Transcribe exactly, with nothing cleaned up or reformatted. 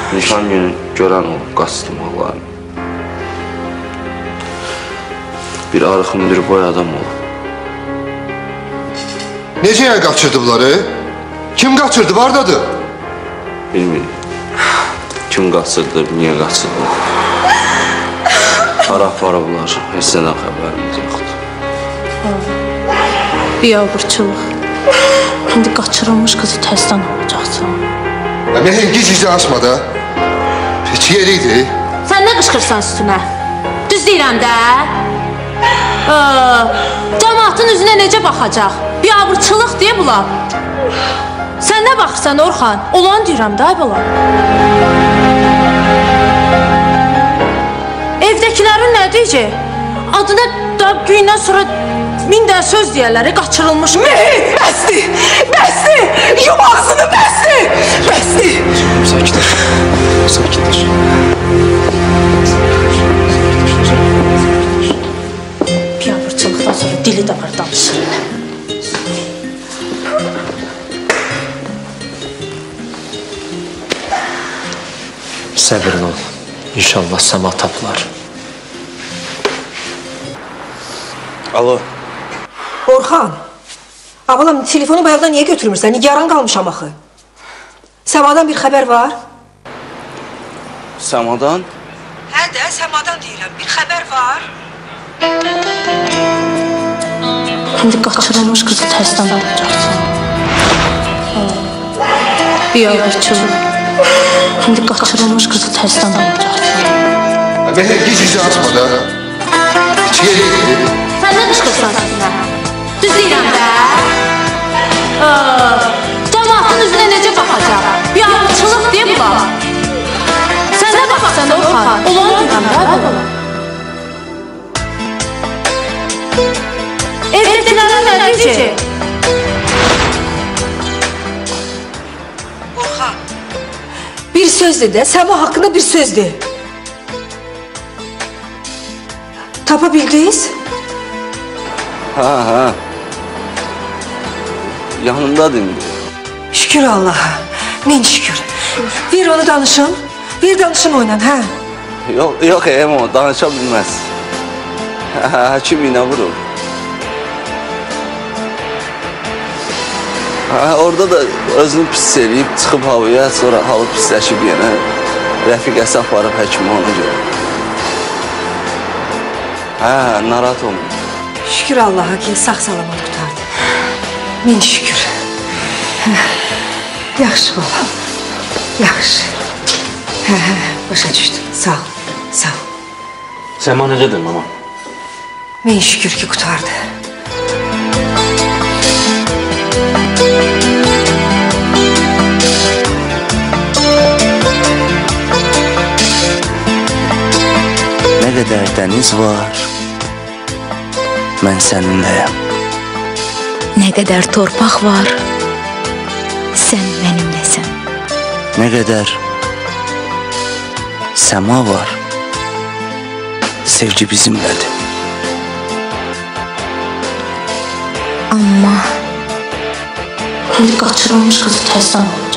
Nişan günü görən olub qaçdırmaqlarını. Bir arıq müdür boy adam olub. Necə yer qaçırdı bunları? Kim qaçırdı, vardadır? Bilmiyorum. Kim qaçırdı, niyə qaçırdı? Hara aparıblar, heç nədən xəbərimiz yoxdur. Biabırçılıq. İndi qaçırılmış qızı təzdən alacaqsan. Mənim giz-gizi açma da. Heç yeriydi. Sən nə qışqırsan üstünə? Düz deyirəm də. Cəmaatın üzünə necə baxacaq? Biabırçılıq deyə bunlar. Sən nə baxırsan Orxan? Olan deyirəm də bunlar. Evdəkilərin nə deyəcək? Adına da gündən sonra min dən söz deyərləri qaçırılmış. Mehir, bəsdir, bəsdir, yum ağzını, bəsdir, bəsdir. Sakitləş, sakitləş. Biabırçılıqdan sonra dili də var danışır. Səbirin ol. İnşallah Səma tapılar. Alo. Orxan, ablam telefonu bayaqdan niyə götürmürsən? Nigaran qalmışam axı. Səmadan bir xəbər var? Səmadan? Hə də, Səmadan deyirəm, bir xəbər var. İndi qaçırılmış qızı təzdən alacaqsan. Biabırçılıq. İndi qaçırılmış qızı təzdən alacaqsan. Mənim giz-gizi açma da. Heç yeriydi. Sən nə qışqırsan üstünə? Düz deyirəm də. Cəmaatın üzünə necə baxacaq? Biabırçılıq deyə bunlar. Sən nə baxırsan Orxan? Olan deyirəm də. Evdəkilərin nə deyəcək? Orxan, bir sözdür də, Səma haqqında bir sözdür. Tapa bildiniz? Ha, ha. Yanımdadır indi. Şükür Allah'a, min şükür. Bir onu danışın, bir danışın oynan, hə? Yox, yox, Emo, danışa bilməz. Həkim iynə vurur. Ha, orada da özünü pis eləyib, çıxıb havaya, sonra halı pisləşib yenə. Rəfiqəsi aparıb həkimə ona görə. Hə, narahat olma. Şükür Allah'a ki, sağ-salamat qutardı. Min şükür. Yaxşı balam, yaxşı. Hə, hə, başa düşdüm. Sağ ol, sağ ol. Səma necədir, mama? Min şükür ki, qutardı. Nə qədər dəniz var, mən səninləyəm. Nə qədər torpaq var, sən mənimləsən. Nə qədər səma var, sevgi bizimlədir. Amma İndi qaçırılmış qızı təzdən alacaqsan.